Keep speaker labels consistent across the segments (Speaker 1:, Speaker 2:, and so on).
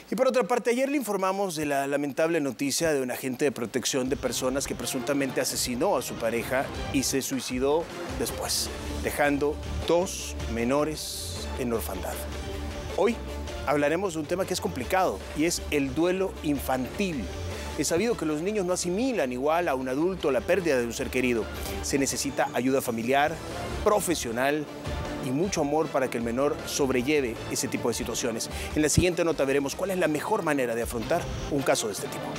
Speaker 1: Y por otra parte, ayer le informamos de la lamentable noticia de un agente de protección de personas que presuntamente asesinó a su pareja y se suicidó después, dejando 2 menores en orfandad. Hoy hablaremos de un tema que es complicado y es el duelo infantil. Es sabido que los niños no asimilan igual a un adulto la pérdida de un ser querido. Se necesita ayuda familiar, profesional y mucho amor para que el menor sobrelleve ese tipo de situaciones. En la siguiente nota veremos cuál es la mejor manera de afrontar un caso de este tipo.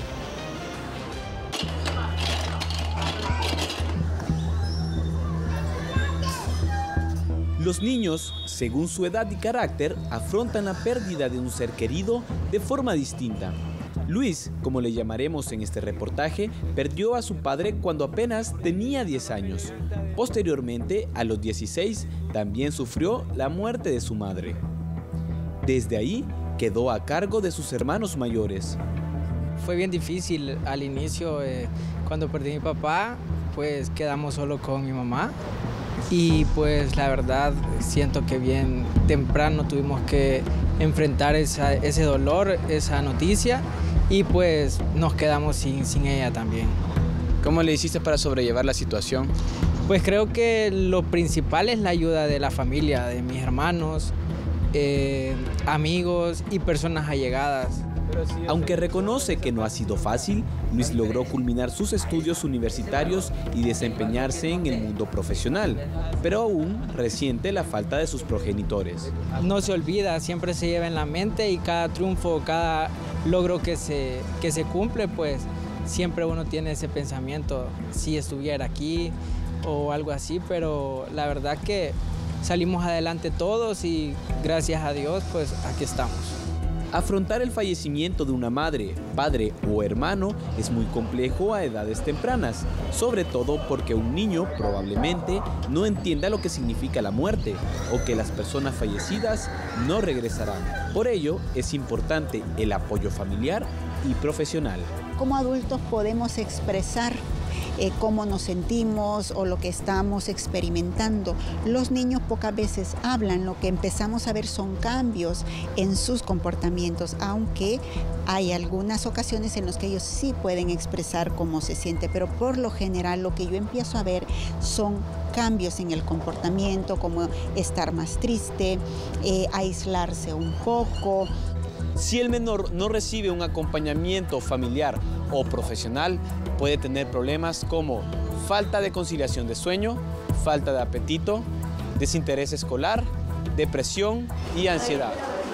Speaker 2: Los niños, según su edad y carácter, afrontan la pérdida de un ser querido de forma distinta. Luis, como le llamaremos en este reportaje, perdió a su padre cuando apenas tenía 10 años. Posteriormente, a los 16, también sufrió la muerte de su madre. Desde ahí, quedó a cargo de sus hermanos mayores.
Speaker 3: Fue bien difícil al inicio, cuando perdí a mi papá, pues quedamos solo con mi mamá. Y pues la verdad siento que bien temprano tuvimos que enfrentar ese dolor, esa noticia, y pues nos quedamos sin ella también.
Speaker 2: ¿Cómo le hiciste para sobrellevar la situación?
Speaker 3: Pues creo que lo principal es la ayuda de la familia, de mis hermanos, amigos y personas allegadas.
Speaker 2: Aunque reconoce que no ha sido fácil, Luis logró culminar sus estudios universitarios y desempeñarse en el mundo profesional, pero aún resiente la falta de sus progenitores.
Speaker 3: No se olvida, siempre se lleva en la mente y cada triunfo, cada logro que se cumple, pues siempre uno tiene ese pensamiento, si estuviera aquí o algo así, pero la verdad que salimos adelante todos y gracias a Dios, pues aquí estamos.
Speaker 2: Afrontar el fallecimiento de una madre, padre o hermano es muy complejo a edades tempranas, sobre todo porque un niño probablemente no entienda lo que significa la muerte o que las personas fallecidas no regresarán. Por ello, es importante el apoyo familiar y profesional.
Speaker 4: Como adultos podemos expresar cómo nos sentimos o lo que estamos experimentando. Los niños pocas veces hablan, lo que empezamos a ver son cambios en sus comportamientos, aunque hay algunas ocasiones en las que ellos sí pueden expresar cómo se siente, pero por lo general lo que yo empiezo a ver son cambios en el comportamiento, como estar más triste, aislarse un poco.
Speaker 2: Si el menor no recibe un acompañamiento familiar o profesional, puede tener problemas como falta de conciliación de sueño, falta de apetito, desinterés escolar, depresión y ansiedad.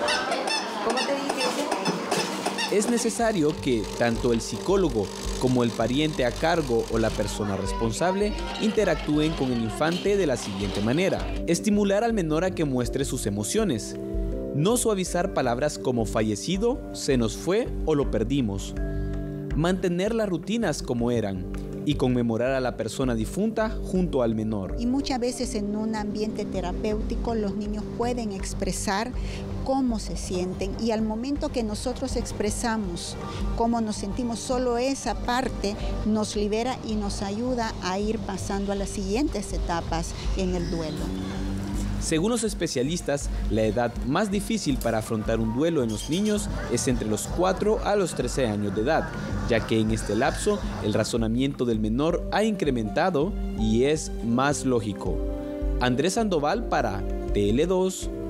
Speaker 2: Es necesario que tanto el psicólogo como el pariente a cargo o la persona responsable interactúen con el infante de la siguiente manera: estimular al menor a que muestre sus emociones. No suavizar palabras como fallecido, se nos fue o lo perdimos. Mantener las rutinas como eran y conmemorar a la persona difunta junto al menor.
Speaker 4: Y muchas veces en un ambiente terapéutico los niños pueden expresar cómo se sienten, y al momento que nosotros expresamos cómo nos sentimos, solo esa parte nos libera y nos ayuda a ir pasando a las siguientes etapas en el duelo.
Speaker 2: Según los especialistas, la edad más difícil para afrontar un duelo en los niños es entre los 4 a los 13 años de edad, ya que en este lapso el razonamiento del menor ha incrementado y es más lógico. Andrés Sandoval para TL2